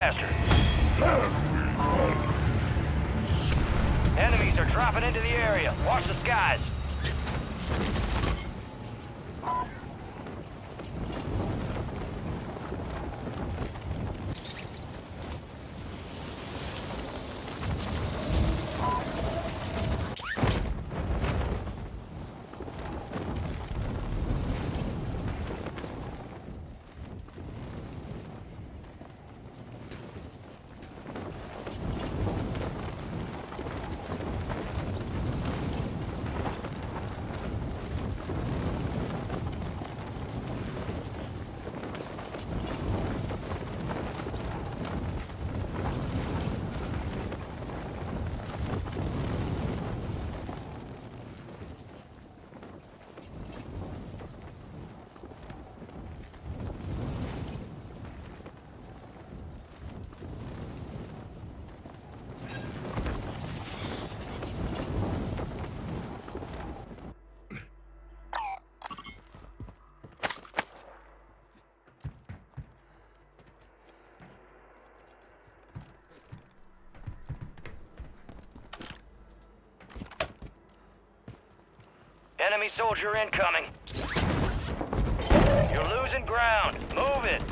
Enemies are dropping into the area. Watch the skies. Enemy soldier incoming. You're losing ground. Move it.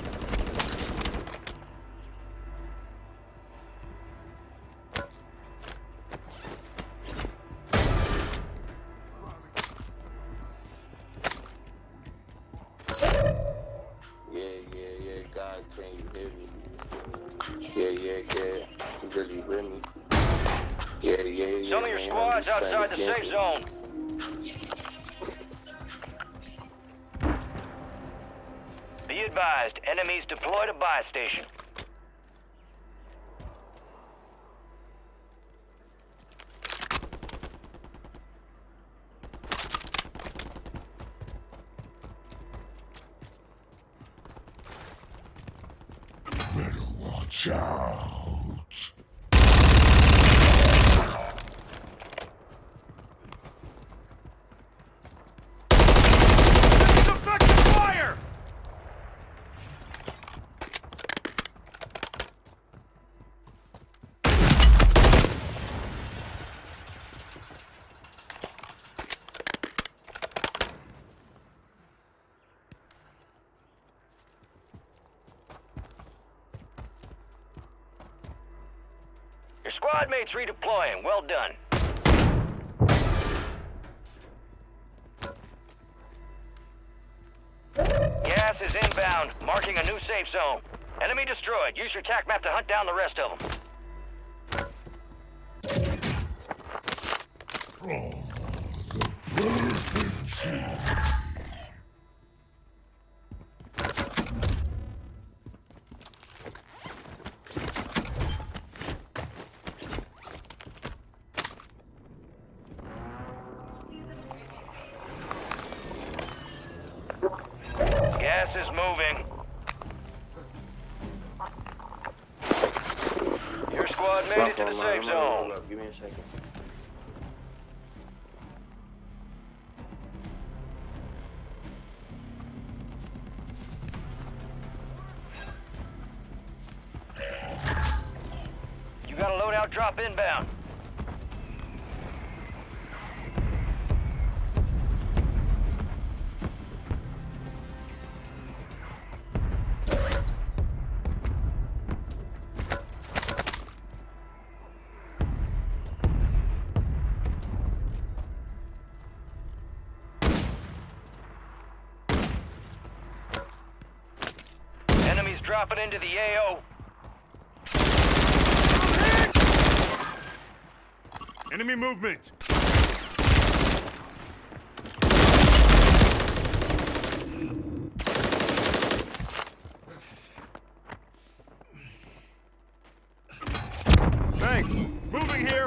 Yeah, God, can you hear me? Yeah, you really with me? Yeah. Some of your squad's outside the safe zone. Be advised, enemies deployed a buy station. Better watch out. Your squad mates redeploying. Well done. Gas is inbound, marking a new safe zone. Enemy destroyed. Use your TAC map to hunt down the rest of them. Oh, the perfect shot. Gas is moving. Your squad made it to the safe zone. Give me a second. You got a loadout drop inbound. Enemies dropping into the AO. Enemy movement! Thanks! Moving here!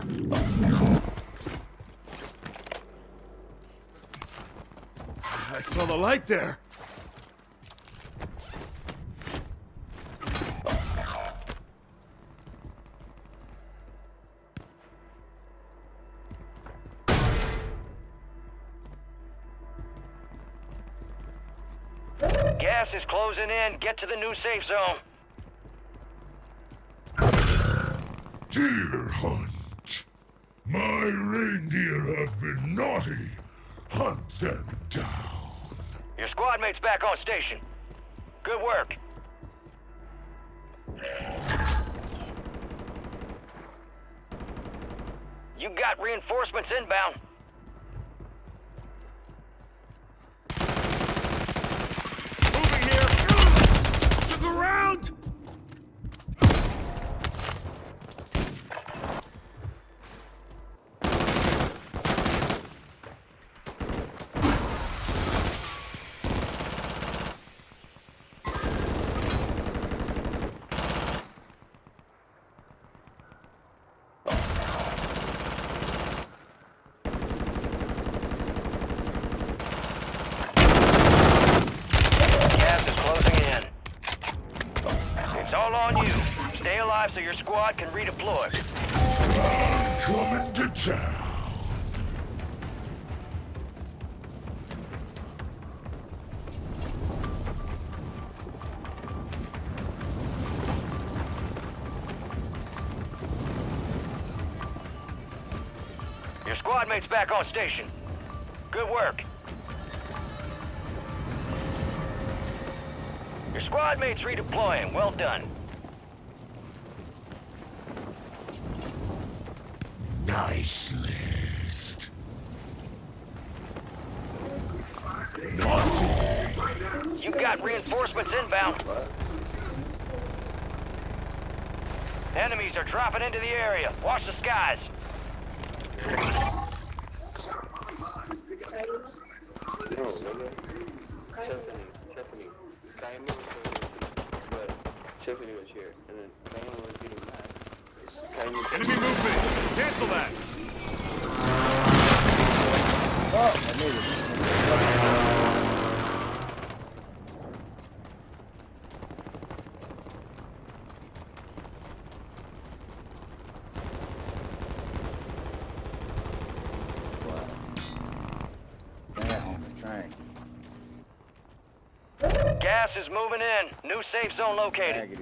I saw the light there! Gas is closing in. Get to the new safe zone. deer hunt. My reindeer have been naughty. Hunt them down. Your squad mate's back on station. Good work. You got reinforcements inbound. Moving here. To the ground. Stay alive so your squad can redeploy. I'm coming to town. Your squad mate's back on station. Good work. Your squad mate's redeploying. Well done. Nice list. You got reinforcements inbound. Enemies are dropping into the area. Watch the skies. No, Tiffany. Diamond but Tiffany was here, and then Diamond was getting mad. Enemy movement. Cancel that. Oh, I made it. Gas is moving in. New safe zone located.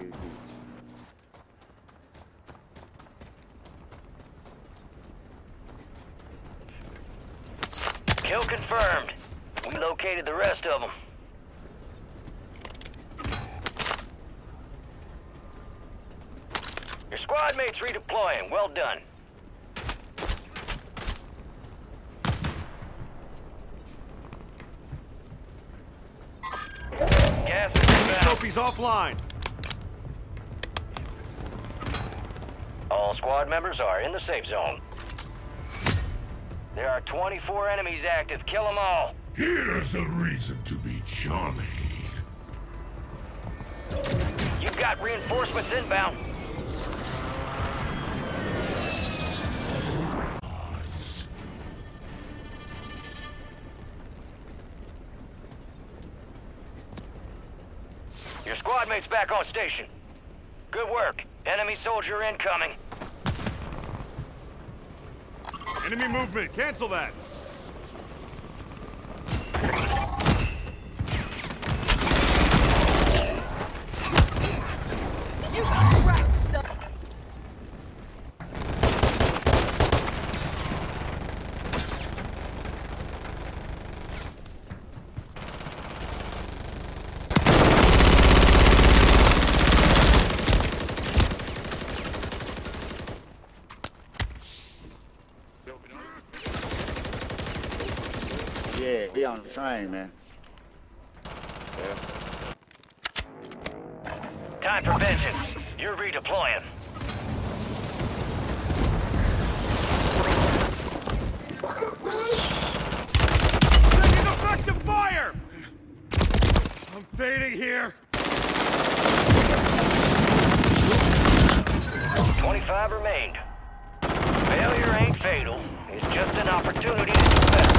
Kill confirmed. We located the rest of them. Your squad mate's redeploying. Well done. Gas is inbound. Trophy's offline. All squad members are in the safe zone. There are 24 enemies active. Kill them all. Here's a reason to be jolly. You've got reinforcements inbound. Your squad mate's back on station. Good work. Enemy soldier incoming. Enemy movement. Cancel that. You got wrecked, son. Yeah, be on the train, man. Time for vengeance. You're redeploying. Taking effective fire! I'm fading here. 25 remained. Failure ain't fatal. It's just an opportunity to do better.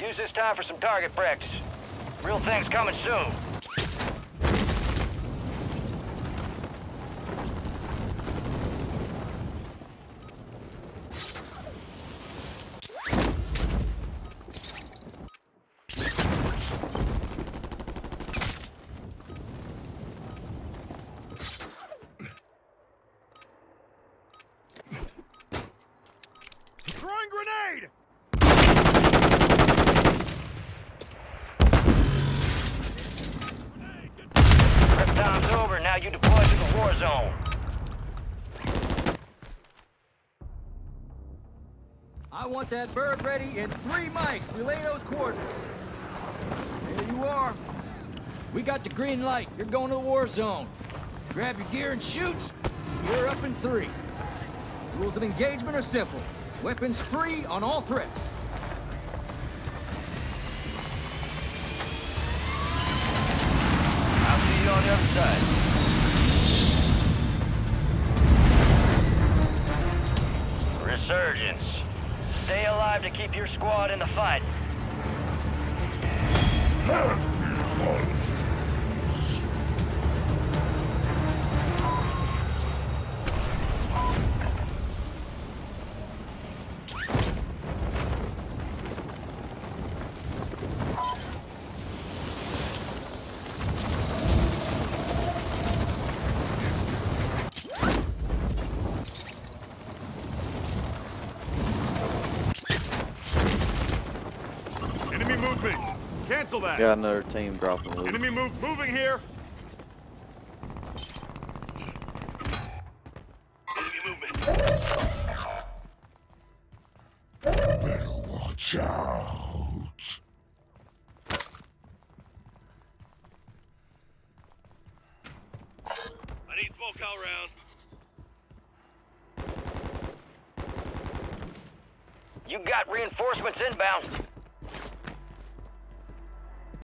Use this time for some target practice. Real things coming soon. Throwing grenade! Prep time's over. Now you deploy to the war zone. I want that bird ready in 3 mics. Relay those coordinates. There you are. We got the green light. You're going to the war zone. Grab your gear and shoot. You're up in 3. Rules of engagement are simple. Weapons free on all threats. I'll see you on the other side. Resurgence. Stay alive to keep your squad in the fight. Happy holidays. Enemy movement. Cancel that. Got another team dropping loot. Enemy moving here. Enemy movement. Better watch out. I need smoke all round. You got reinforcements inbound.